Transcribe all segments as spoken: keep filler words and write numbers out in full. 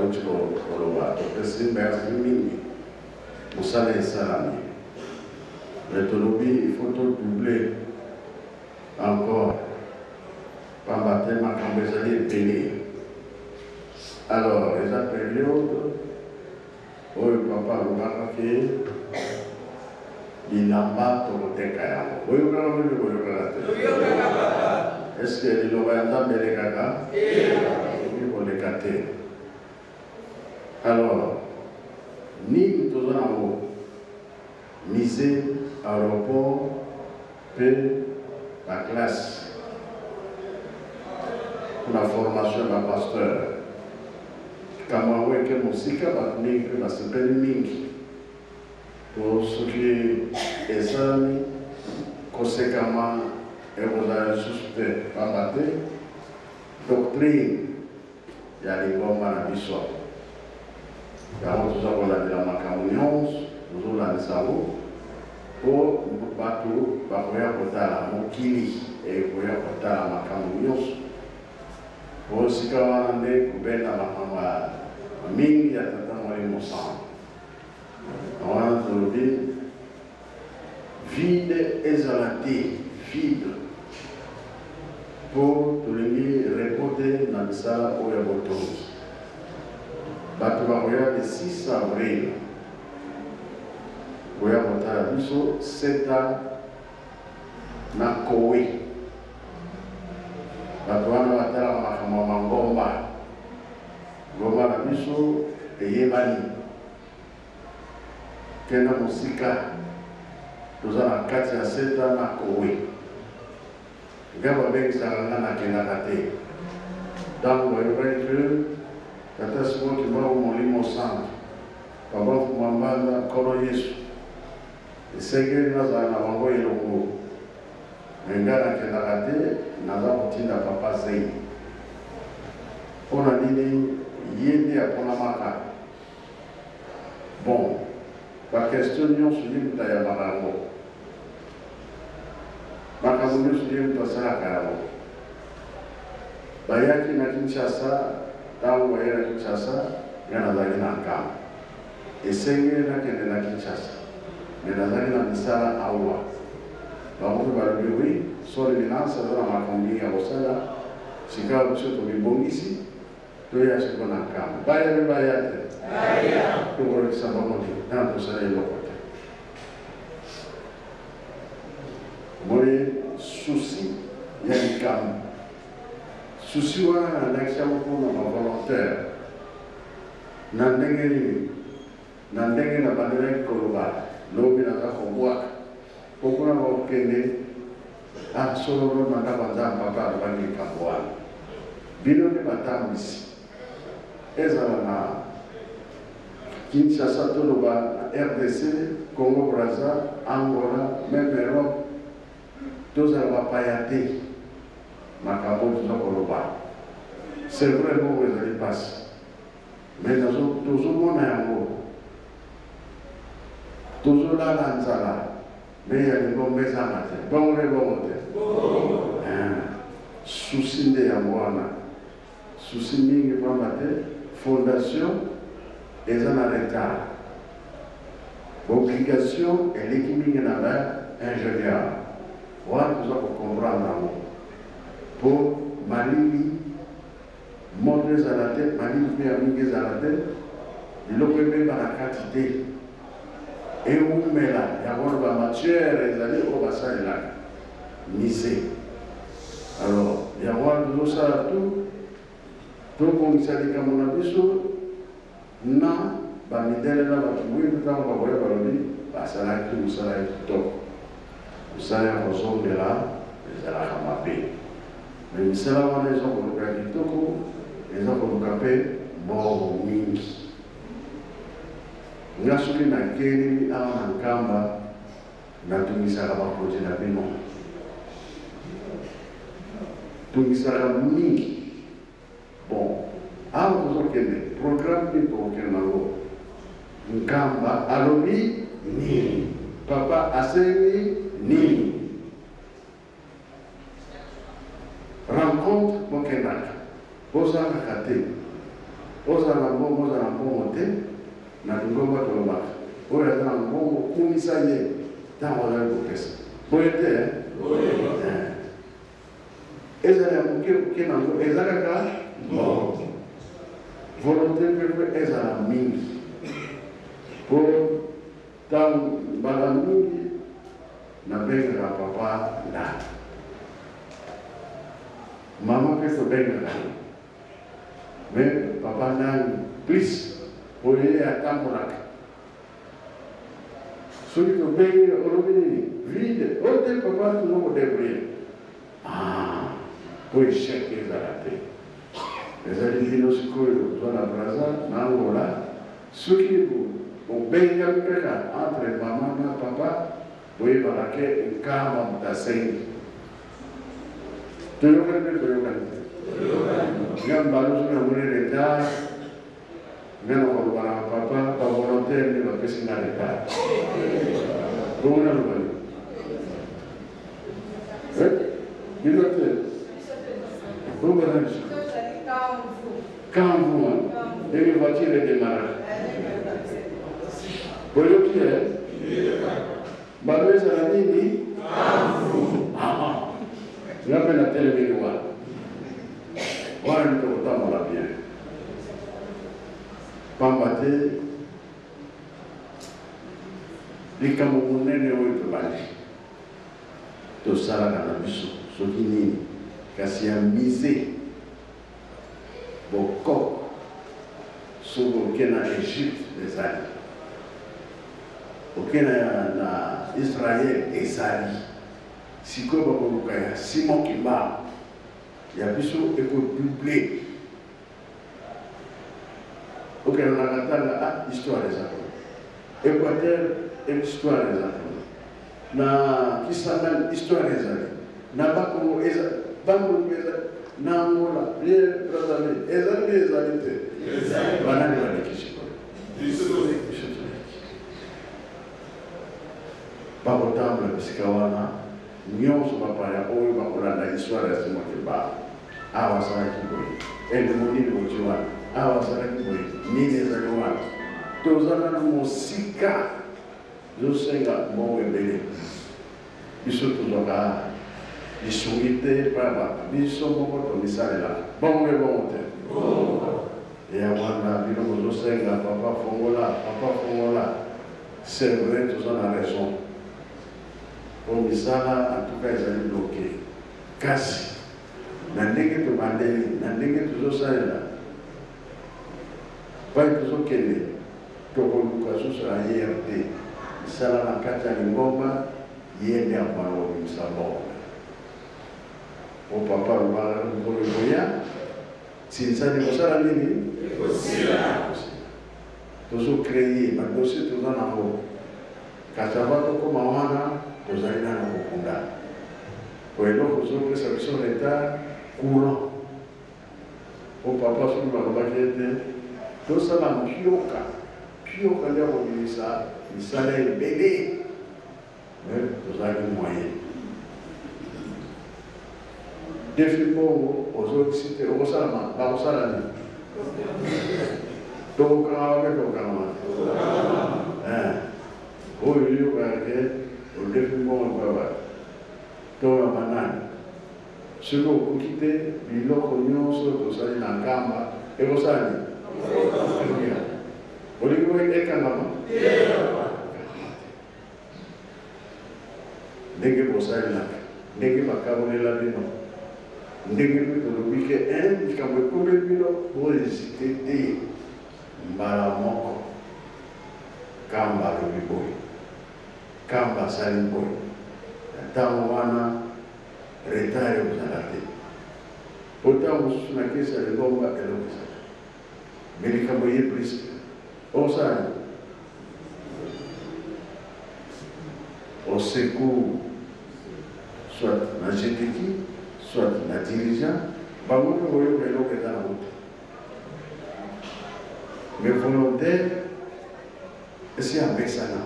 nauti koloba topesi merci mingi mosala esalami mais tolobi il faut doubler encore pamba te makambo ezali ebele. Alors eza période oyo papa alobakaki bilamba tokoteka yango oyokaka mimi koyokaka te est ce que liloba ya nzambe elekaka okoki koleka te. Alors nini toza nango mise aéroport mpe baclasse mpona formation ya bapasteur kama weke mosika bato mingi mpe basepeli mingi po soki esalami kosekama ekozala lisusu te pamba te doctrine ya lingomba na biso yango toza kolandela makambo nyonso tozolandisa yango po bato bakoya kotala mokili ekoya kotala makambo nyonso po sika wana nde kobenda makambo ya mingi ya tata molimo sana wana tolobi vide ezala te vide po tolingi repote na misala oyo ya botongi bato bakoya le six avril koya kotala biso seta na kowe bato wana batalaka makambo ya mangomba ngomba na biso eyebani kenda mosika toza na kati ya seta na kowe nga babengisaka nga nakendaka te ntango bayokaki ke tata simoki mbako molimo santu papa kumambanda nkolo yesu esengeli nazala na bango elongo me nga nakendaka te naza kotinda papa zei mpona nini ye nde aponamaka. Bon bakestion nyonso ye moto ayambaka yango makambo nyonso ye moto asalaka yango. Bayaki na Kinshasa ntango baye na Kinshasa nga nazali na nkamba esengeli nakende na Kinshasa me nazali na misala awa bango mpe balobi wi so l'éminence aza na makambo mingi ya kosala sika biso tobibongisi toya siko na nkamba baya mpe baya te tokolekisa bango te nana tosala eloko te. Omoni susi ya likambo susi wana nalakisa mpona bavolontaire na ndenge nini na ndenge na bandelaki koloba lobi naza kobwaka po kuna bakokende asololo na ndako nzambe papa alobaki likambo wana bino nde batambisi ezala na Kinshasa toloba na R D C Congo Brazza Angola meme Europe tozala bapaya te makambo toza koloba c'est vrai moko ezali mpasi mais tozomona yango tozolala nzala me ya lingomba ezanga te bongo nde bongo te susi nde yango wana susi mingi pamba te fondation eza na retard obligation eleki mingi na ba ingénieur wana toza kocomprendre yango po malili moto ezala te malili mpe ya mingi ezala te biloko ebeba na kati te eumela yango bamatiere ezali oyo basalelaka mise. Alors yango wana tozosala tu tobongisa likambo na biso na bamidele na bato mwindu ntango bakoya balobi basalaki mosala ya kitoko mosala ya kozongela ezalaka mabe me misala wana eza koluka kitoko eza koluka mpe mbongo mingi. Nga soki nakeli awa na nkamba natungisaka baproje na bino tungisaka mingi. Bon awa tozokende programme nini tokokende nango nkamba alobi nini papa asengi nini rencontre bokendaka bozalaka te oza na mbongo oza na mbongo te na lingomba tolobaka oyo aza na mbongo kumisa ye ntango ozali kopesa boye te ezali ya moke moke nango eza kaka volonté mpe ezala mingi po ntango mbala mingi nabengaka papa ndani mama mpe tobengaka ye mais papa ndani plus oyo ye atambolaka soki tobengi olobi nini vide ote papa tozokodebrouille po échec ezala te ezali bino sikoyo tozwa na braza na angola soki obengami kaka entre mama na papa boyebaka ke nkamba moto asengi toyokani mpe toyokani te nga mbala soki namoni retard nga na koloba na papa bavolontaire nde bapesi nga retard bomona lobani bino te bomona quand vous et les voitures démarrent boyoki e balweza na nini nga mpe na telemini wana wana nito kotambola bien pamba te likambo monene oyo tobandi tosalaka na biso soki nini kasi ya mise bokoko soki oke na Egypte ezali oke na Israel ezali sikoyo bakoluka ya Simon Kimba ya biso ekoduble okena na katanga ah histoire ezali Équateur histoire ezali na Kisangani histoire ezali na Bakongo ezali Bango ezali na Angola ye Brazzaville ezali ezali te banani balekisi bakotambula bisika wana nyonso bapaya oyo bakolanda histoire ya Simon Kimba awa asalaki boye elimo nini boti wana awa asalaki boye nini ezali wana tozala na mosika zosenga mbongo ebele biso tozwaka lisungi te paba biso moko tomisalela bongo ebongo te ya wana bino bozosenga papa fongola papa fongola c'est vrai toza na raison po misala antuka ezali bloke kasi na ndenge tobandeli na ndenge tozosalela pai tozokende tokoluka susu ya Y R T misala na kati ya lingomba ye nde apana kobimisa bongo o papa lobaka ngolo boya sinsani kosala nini tozocreye badosie toza nango kasi ava tokoma wana tozali nano kokunda po eloko ozopesa biso retard courant o papa soki balobaki ete tosala mpioka mpioka nde akobimisa misala ebele tozalaki moyen defi bongo ozokisi te okosalama bakosala nini tokokanga bape tokokanga oyo yokaka ke odefi bongo baba toya banani soki okoki te biloko nyonso tosali na nkamba ekosala nini olingi oyo ekangama ndenge bosalelaka ndenge bakabolela bino ndenge mpe tolobi ke likambo ekomeli bino bohésite te mbala moko kamba alobi boye kamba asali boye ntango wana retard ekozala te po ntango mosusu na kesi ya lingomba eloko ezala me likambo ye priske osali au secours soit na G T K soit na dirigeant bango mpe boyoka eloko eza na moto mais volontaire esi amesana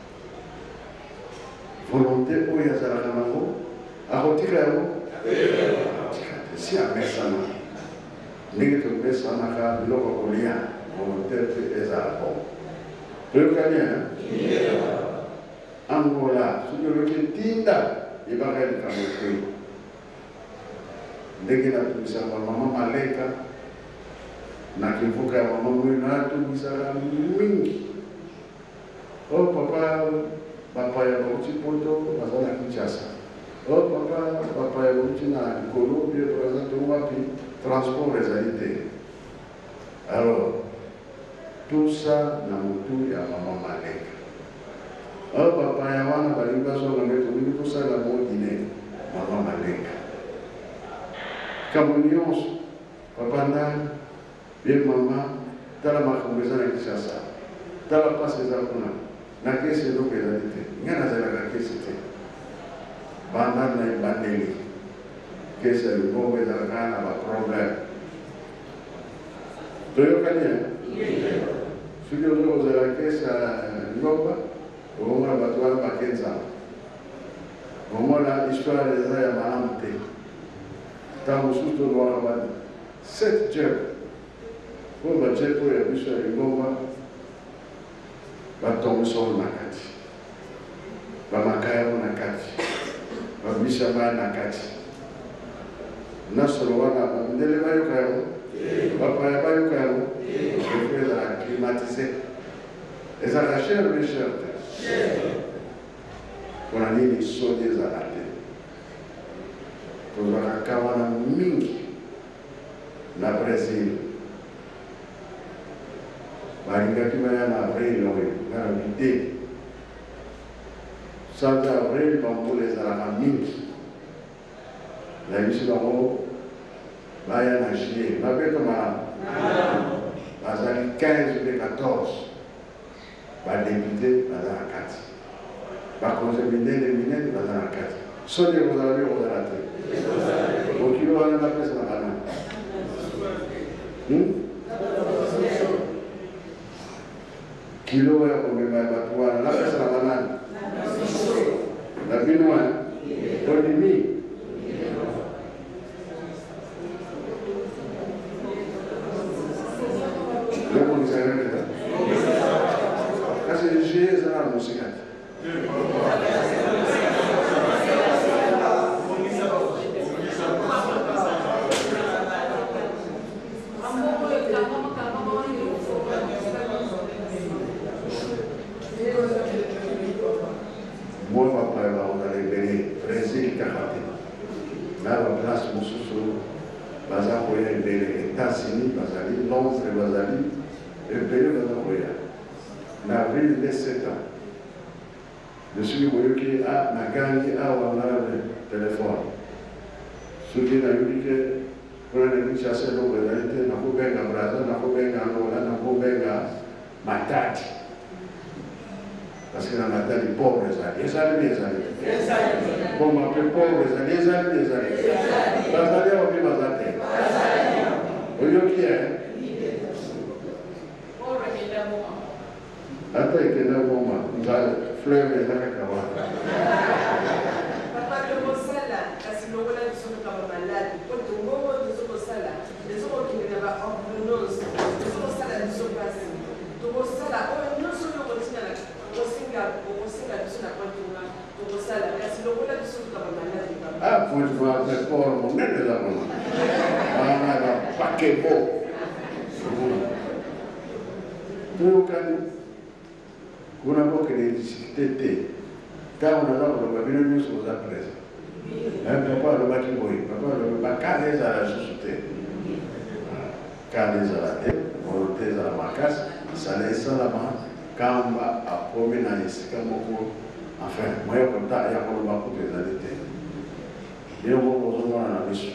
volonté oyo azalaka nango akotika yango esi amesana ndenge topesanaka biloko kolia volontaire mpe ezala bon toyokani angola soki oloki ntinda yebaka likambo ekoi ndenge natumisaka mama maleka na kimvuka ya mama mwino natumisaka mingi o papa bapaya bauti poto baza na Kinshasa o papa bapaya bauti na likolo bie baza to wapi transport ezali te. Alors tout ça na mutu ya mama maleka o papa ya wana balingi bazonga nde tolingi tosala mo dine mama maleka kambo nyonso papa ndani bie mama tala makambo eza na Kinshasa tala pasi eza kuna na kesi eloko ezali te nga nazalaka kesi te banda na ebandeli kesi ya libongo ezalaka na baproblème toyokani soki ozo kozala kesi ya ngomba okomona bato wana bakenzala omona histoire eza ya malamu te ntango mosusu tolwaka bani sept jep oyo bajep oyo ya biso ya lingomba batongisolo na kati bamakayamo na kati babisa baya na kati nasolo wana ndele bayoka yango bapaya bayoka yango efo ezala climatise ezalaka cher me cher te mpona nini soni ezala te tozalaka ka wana mingi na Brésil balingaki baya na avril oyo ngana bite sante avril bambula ezalaka mingi nayebisi bango baya na juillet babeto malamu bazali quinze pe quatorze badepute baza na kati bakonse minene minene baza na kati soni ekozala bi ekozala te okilo wana napesa na banani kilo ya komema ya bato wana napesa na banani na bino wana odimi lokonisaka kasi je eza na mosika te moi papa bakozala ebele Brésil kaka te na baplace mosusu baza koya ebele États-Unis bazali Londres bazali ebele baza koya na ville de sept ans de soki boyoki nagangi awa ngala telefone soki nayoki ke mpona na Kinshasa eloko ezali te nakobenga Braza nakobenga Angola nakobenga Matadi parce que na Matadi pauvre ezali ezali mi ezali boma mpe pauvre ezali ezali mi ezali bazali awa mpe baza te oyoki e ata ekenda boma fleur eza kaka wana ah point de pour mon nez là on a un paquet beau tout kan kuna boke de discuter ta on a là on va venir nous sur la presse un papa le baki boy papa le bakane za la société kane za la tête volonté za la makas ça laisse la main kamba a promener na isika moko enfin moyo konta ya ko ba ko pénalité et on va voir na biso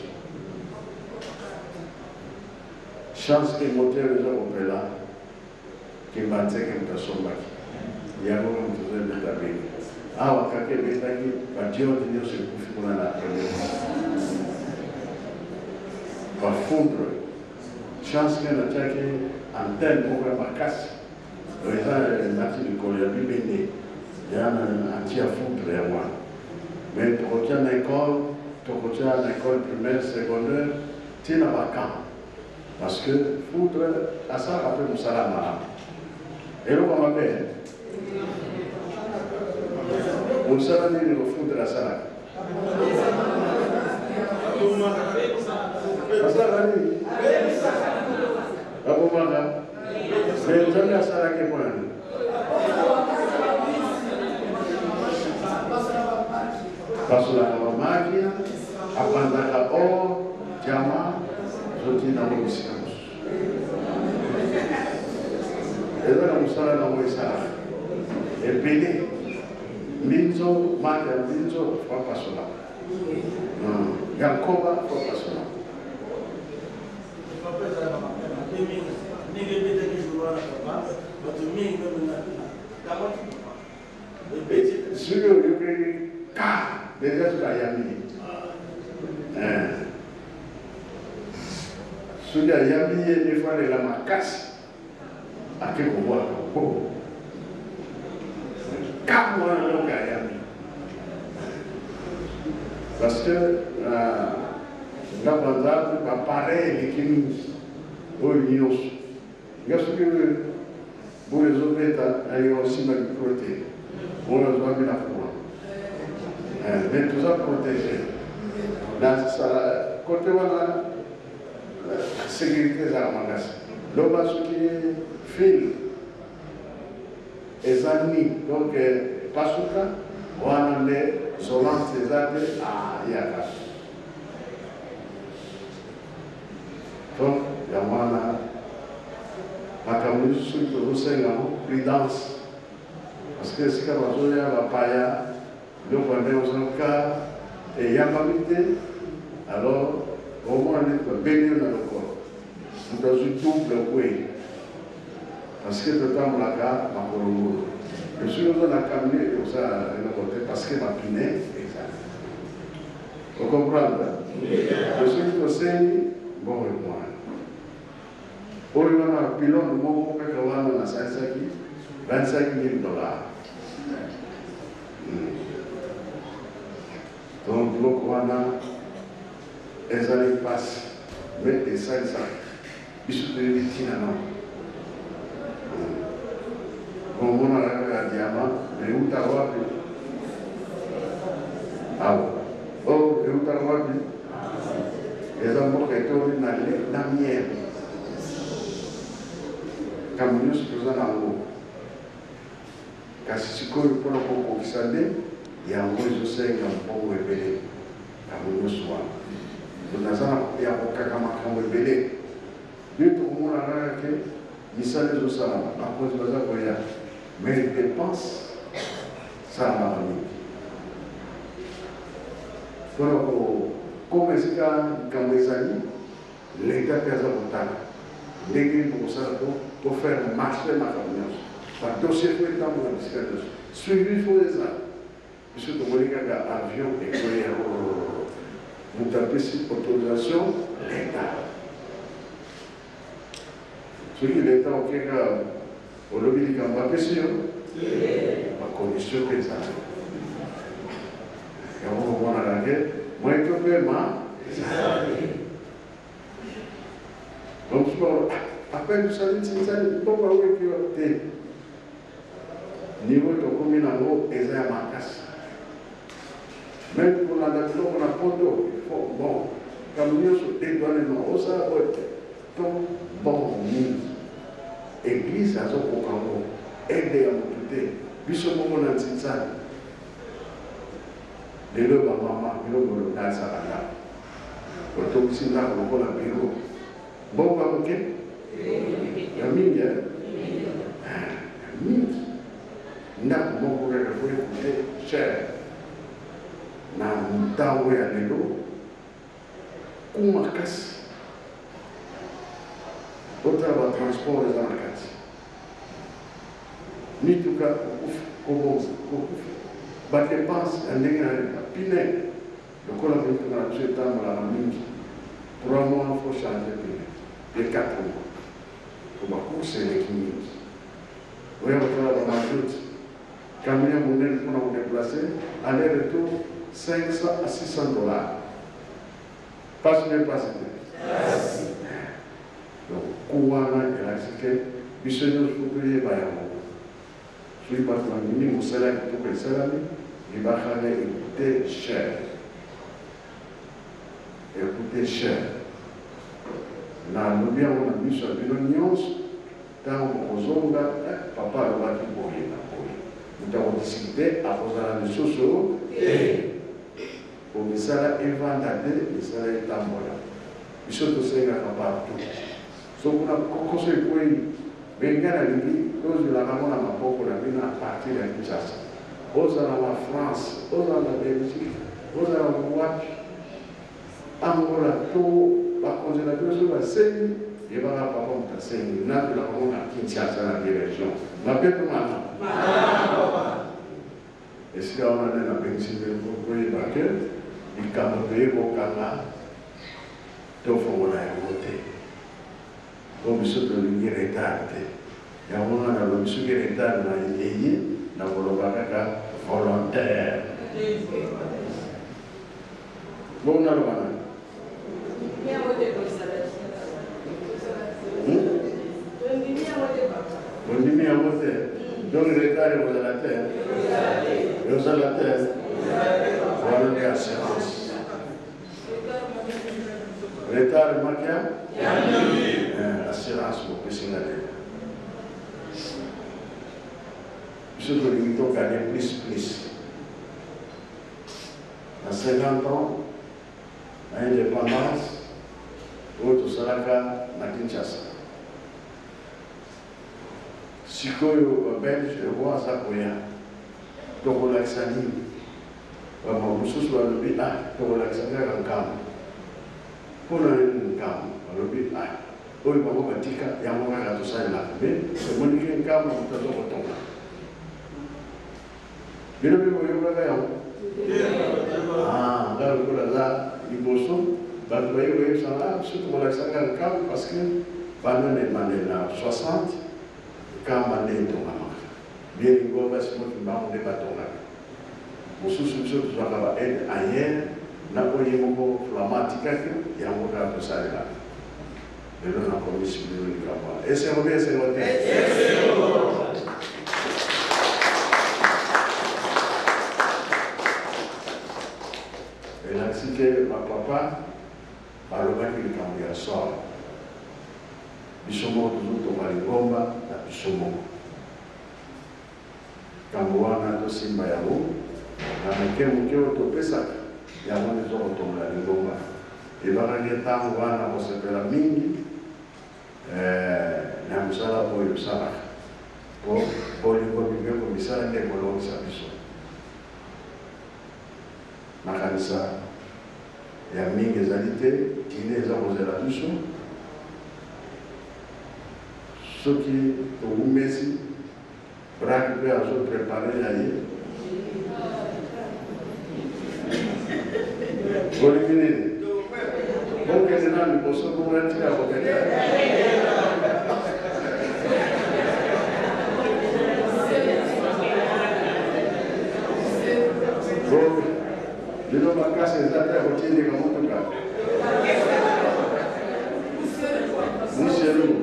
chance que moteur les opéra qui battait une personne baki ya ko mtuze betabe awa kake betaki ba dio dio se kufuna na première ba fondre chance que na chaki antenne pour la casse les gens de Colombie bébé il y a un anti à fondre à moi mais tu retiens l'école tu retiens l'école primaire secondaire tu n'as pas quand Parce que foutre à ça après nous salama. Et là on m'appelle. On salama ni le foutre à ça. Asala ni. Abu Manga. Mais jamais asala ke point. Parce que la máquina apanda or jama zote na mwisikamus. Eza na musala na mwisala. Epele minzo mata minzo kwa pasola. Yakoba kwa pasola. Suyo yuki ka déjà suka yami. Eh. Suka yami ni fois de la makasi. Ake kuwa ko. Ka moi no ka yami. Parce que euh la banda va pareil l'équilibre au union. Parce que pour les autres états, il y a aussi ma protéine. On a besoin de la foi. Mais tout ça protégé. Dans ce côté là, la sécurité de la magasin. L'homme ce qui est fil, les amis, donc pas sous cas, on a les solances des arbres à Yakas. Donc, il y a un makambo soki tozosenga prudence parce que esika bazoya bapaya biloko ya ndenge ozoka eyambami te alors omona neti babeli yo na lokolo moto azwi double kwe parce que totambolaka makolo ngulu e soki oza na kamine oza eloko te parce que bapine ezali ocomprendre e soki tosengi bongo emwana oyo wana pilon moko kaka wana nasalisaki vingt-cinq mille dollars. Donc biloko wana ezali mpasi me esalisa biso toyebi ntina na komona kaka diama eutaka wapi awa o eutaka wapi eza mboka etoli na miere kama nyusi toza nango kasi sikoyo mpona kokokisa nde yango ezosenga mbongo ebele kama nyusi wana tonaza ya kokaka makambo ebele nde tokomona kaka ke misala ezosalama bakonzi baza koya mais dépense salamaka mingi mpona koma esika likambo ezali leta mpe aza kotala ndenge bokosala pour faire marcher ma camion. Par dossier pour le temps de la biscate. Suivi pour les arts. Puisque vous voyez qu'un avion est collé à vous tapez cette autorisation l'État. Ce qui est l'État au Kenya, au lobby du Kamba, c'est sûr. La commission que ça. Et on va voir la guerre. Moi, je peux faire ma. Donc, après tout ça, c'est ça, il faut pas oublier que niveau de commune en haut, et ça, ma casse. Même pour la date, on a poteau, il faut, bon, comme nous sommes dédouanement, on s'en va, donc, bon, église à son Congo, aider à monter, puis ce moment, on a dit ça. Les deux, maman, le bureau, dans sa banda. Quand on s'y là, on va au bureau. Bon, on va ok? Il y a mingi, hein? Mingi. N'a pas beaucoup de fois écouter cher. N'a pas de à l'élo. Comment casse? Autre va transport les enquêtes. Ni tout cas, au bon, au bah dépense, un dégât, un pinet. Le collaborateur dans le jeu temps la mingi. Trois mois, il faut changer de pinet. Les quatre mois. Pour ma course, c'est les quinze. Oui, on va dans ma route. Camion monnaie pour nous déplacer, aller-retour cinq cents à six cents dollars. Pas sur les places. donc kuwana elakisi ke biso nyonso toyeba yango soki bato bandimi mosala ya kitoko esalami libakanga ekute cher ekute cher nalobi yango na biso ya bino nyonso ntango okozonga papa alobaki boye na boye moto akodiskute akozala lisusu te po misala evanda te misala etambola biso tosengaka partout so kuna kokoso ekwei benga nalingi tozwelaka ngo na maboko na bino a partir ya kinshasa ozala na France ozala na Belgique ozala na wapi angola to bakonzi na biso basengi yebaka papa moto asengi natolaka ngo na kinshasa na direction mapepe mana esika wana nde nabengisi mbele koyeba ke likambo toye kokanga tofongola yango te po biso tolingi retard te yango nga nalobi soki retard na eyi nakoloba kaka volontaire bongo naloba nani bondimi yango te donc retard ekozala te ekozala te wana nde assurance retard makia assurance bopesinga lelo biso tolingi tokane plus plus na cinquante ans na indépendance oyo tosalaka na Kinshasa sikoyo babelge roi aza koya tokolakisa nini bama mosusu balobi a tokolakisa kaka nkambo mpona nini nkambo balobi a oyo bango batika yango kaka tosalelaka me emoniki nkambo moto azokotonga bino mpe boyokaka yango nga lokola aza liboso bato baye koyebisanga biso tokolakisaka nkambo parce que banone mane na soixante kamba nde etongamaka bielingo basi moto mbango nde batongaka mosusu biso tozwaka ba aide ailleurs na oye moko flama atikaki yango kaka tosalelaka lelo nakomisi bino likambo wana esengo te esengo te elakisi ke bapapa balobaki likambo ya sor biso moko tozotonga lingomba na biso moko kambo wana tosimba yango na moke moke oyo topesaka yango nde tokotonga lingomba ebakaki ntango wana kosepela mingi na mosala oyo osalaka po bolingo mibeko misala nde kolongisa biso makanisa ya mingi ezali te kine eza kozela biso soki toumesi braki mpe azoprepare ya ye bolingi nini bokende na liboso bokatika kokende bino makasi eza te kotindika motuka muselu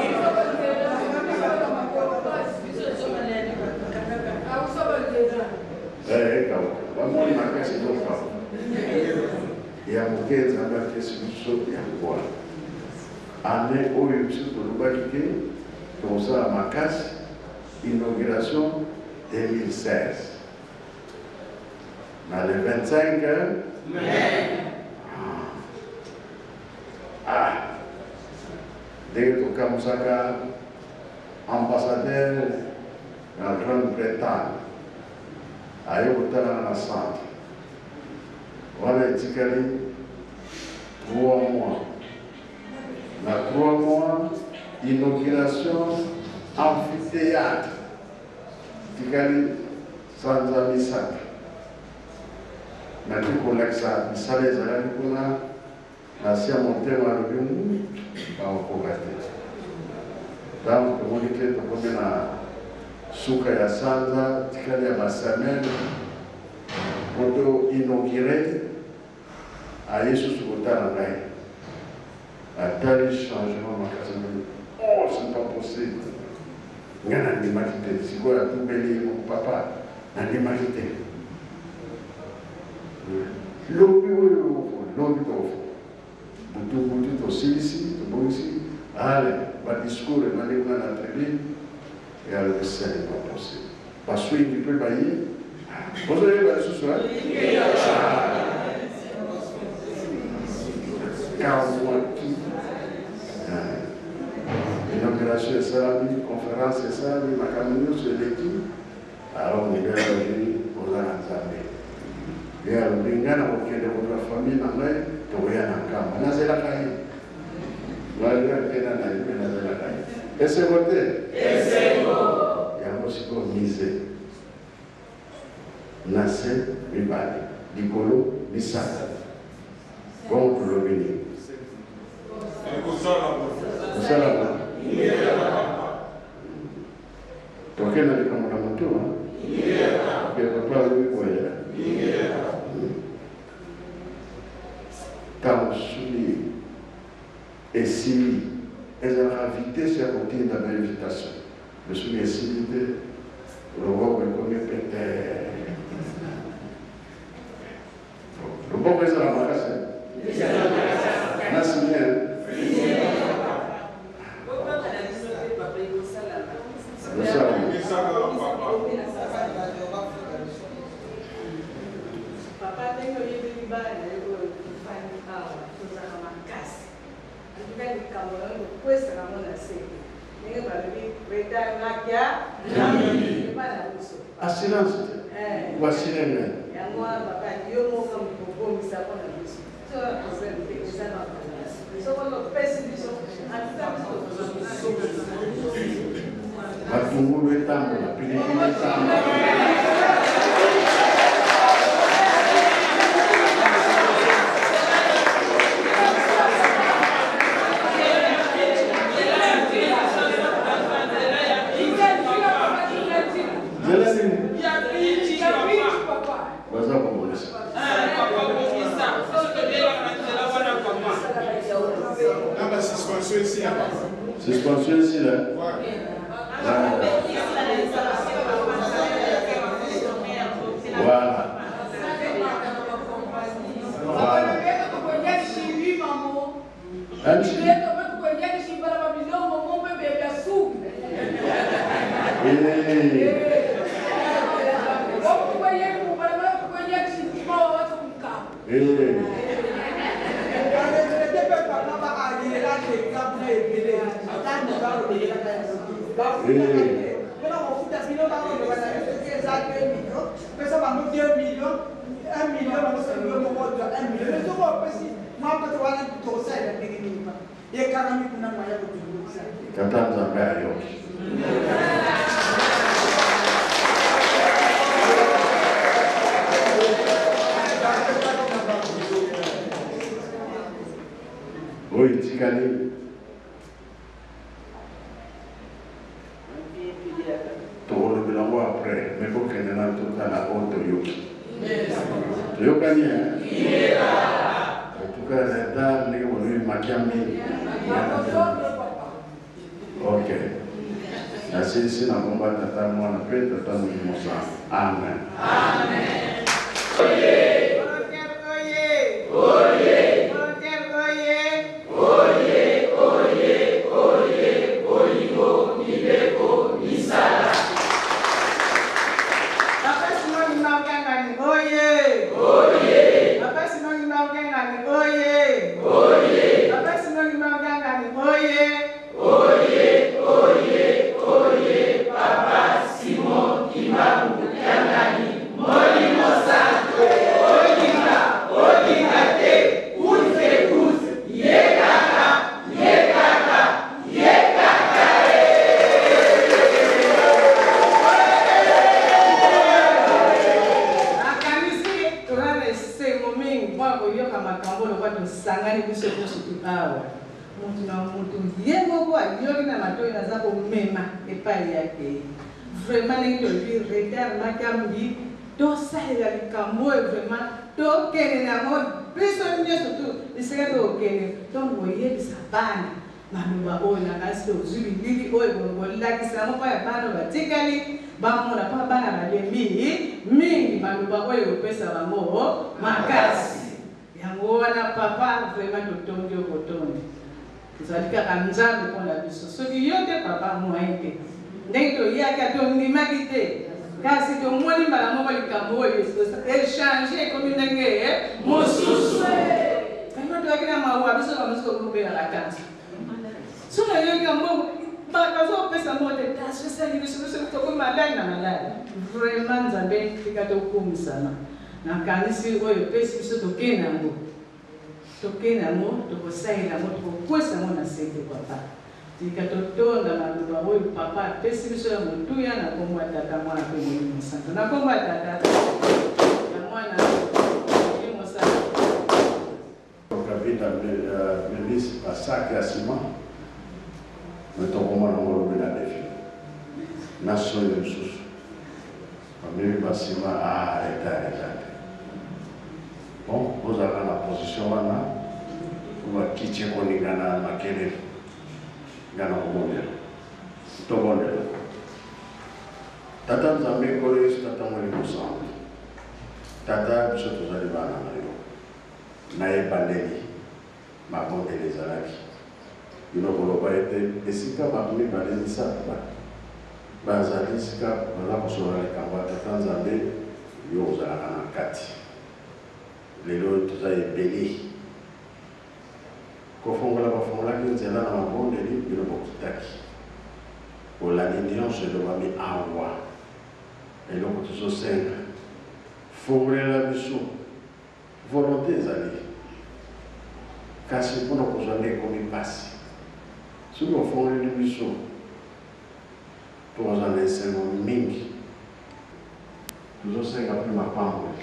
bamoni makasi ezokawa ya moke nzambe apesi biso ya kokola ane oyo biso tolobaki ke tozala makasi inauguration deux mille seize na le vingt-cinq ah ndenge tokamusaka ambassadeur na Grande-Bretagne aye kotalana na centre wana etikali trois mois na trois mois inauguration amphithéâtre etikali sanza misaka nati kolakisa misala ezalaki kuna na si ya motema alobi bakokoka te ntango tomoni te tokomi na suka ya sanza tikali ya basamene poto inaugure aye susu kotala ngai Attends les changements, ma casse. Oh, c'est pas possible. Il y a une animalité. C'est quoi, tout béni, mon papa? Animalité. L'eau, l'eau, l'eau, tout tout aussi ici, tout bon ici. Allez, ma discours est mal dans la tribune. Et alors, ce n'est pas possible. Parce que tu peux bailler. Vous avez baillé ce soir? quarante mois qui l'inauguration est ça, la conférence est ça, ma caméra sur l'équipe. Alors, on est là aujourd'hui aux Anazabé. Et alors, on est là pour que votre famille n'en ait pas rien à camp. On a c'est la caille. On a là qui est dans la caille, on a la caille. Et c'est voté? Et c'est bon. Il y a aussi pour miser. Nassé, Mibali, Nicolo, Missata. Contre le béni. Usalama. Tokea na kama na mtu ah. Kwa kwa lui kwa ya. Quand suli et si elle a invité sur la routine de la invitation. Je suis ici le roi me connaît peut-être. Le bon président la magasin. Merci bien. Papa tengo yo de libare, yo fani awa, toza kama kasi. Andika ni kamera no kwesa na mona seki. Ninge bali reta ngakia, nami bana uso. Assurance. Eh. Ou assurance. Ya mwa papa yo mo kam ko misa kona uso. So azen ke esa na kana. So kono pesi biso, andika biso. Matungulu etambo, la pilipili etambo. Suspension ici là. Voilà. Voilà. Katanza mbaya yote. Oui, Tikani. Toro de l'envoi après, mais vous connaissez tout à la haute Yoki. Yokani, hein? En tout cas, les dames, les on Makiami. Ok. Merci ici dans le combat de ta moi, la paix de ta nous Amen. Amen. Oye. Oye. Oye. Oye. Oye. Oye. Oye. Nibeko. Nisala. Apa sino ni mau kangani? Oye. Oye. Apa sino ni mau kangani? Oye. Oye. Apa sino ni mau kangani? Oye. Oye, oye, oye, Papa Simon Imamu Kangani, Molimo Santo, Odinga, Odinga te, Unfekus, Yekaka, Yekaka, Yekaka. Akanisi, turane se momingi, kwa kuyoka makambolo kwa tusangani kusoto sutukawa. Mutu na mutu yengo kwa yoki na matoi na zako mema epai yake. Vraiment ngi to bi retard makambi to sahela likambo vraiment to kene na mo biso nyonso tu esika tokende ntongo oyebisa bana maloba oyo na kasi ozwi bilili oyo bolakisa yango mpo ya bana batikali bamona mpo bana balembi mingi maloba oyo opesa bango makasi yango wana papa vraiment totondi yo botondi tozali kaka nzambe mpona biso soki yo te papa moyen te ndenge toyaki atondimaki te kasi tomoni mbala moko likambo oyo echange ekomi ndenge mosusu vraiment toyaki na mawa biso bamosi tokobelaka tanzi soki oyoki yango bazopesa moko te tasi esali biso biso tokomi malali na malali vraiment nzambe tika tokumisana nakanisi oyo epesi biso tokende yango tokende yango tokosalela yango tokokwesa yango na sete papa tika totonda maloba oyo papa apesi biso ya motuya na kombo ya tata mwana mpe molimo mosantu na kombo ya tata na mwana molimo mosantu okavita melisi basaki ya sima metokomona ngo lobi na defi na soyo mosusu bamemi basima areta areta te bon ozalaka na position wana bakiti ekoningana makelele ngana komondela tobondela tata nzambe ekolo yesu tata molimo mosantu tata biso tozali bana na yo nayebandeli mabondeli ezalaki bino koloba ete esika bato mibale misato bazali esika baza kosola likambo ya tata nzambe yo ozalaka na kati lelo toza ebele kofongola bafongolaki nzela na mabondeli bino bokitaki kolandi nyonso elobami awa eloko tozosenga fongolela biso volonté ezali kasi mpona kozwa nde ekomi mpasi soki ofongoleli biso tokozwa na esengo mingi tozosenga mpe mapamboli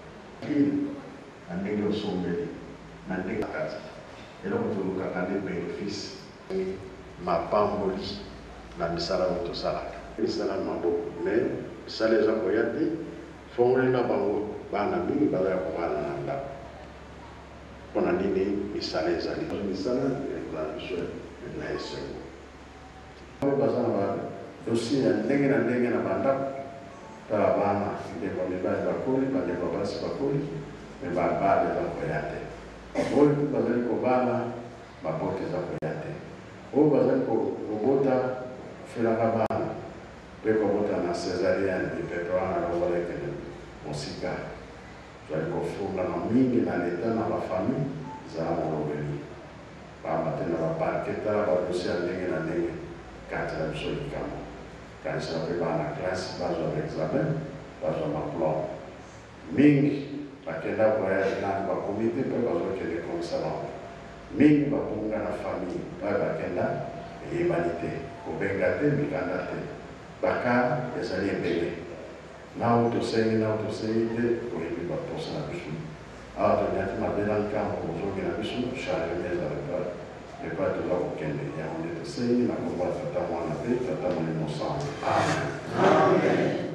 na ndenge osombeli na ndenge kati eloko tolukaka nde bénéfice mapamboli na misala oyo tosalaka misala maboko mais misala eza koya te fongolela bango bana mingi bazala kobana na ndako mpona nini misala ezali misala eza biso na esengo baza na badosie ya ndenge na ndenge na bandako tala bana ndeko mibali bakoli bandeko basi bakoli me babale eza koya te oyo bazali kobala babote eza koya te oyo bazali kobota felaka bana mpe kobota na césarienne bipepe wana lokola ekende mosika tozali kofunga na mingi na leta na bafamille ezala molobeli pamba te na baparke tala badosie ya ndenge na ndenge kati na biso likambo kanisa mpe bana klase bazwa baexamen bazwa baplom mingi bakenda voyage nani bakomite mpe bazokende komisa bango mingi bakonga na famille baye bakenda eyebani te kobenga te mikanda te bakara ezali ebele nawo tosengi nawo tosengi te oyebi baposa na biso awa toniaki mabela nkambo ozongi na biso chargeme ezalaka epa toza kokende yango nde tosengi na kombo ya tata mwana mpe tata molimo sango amen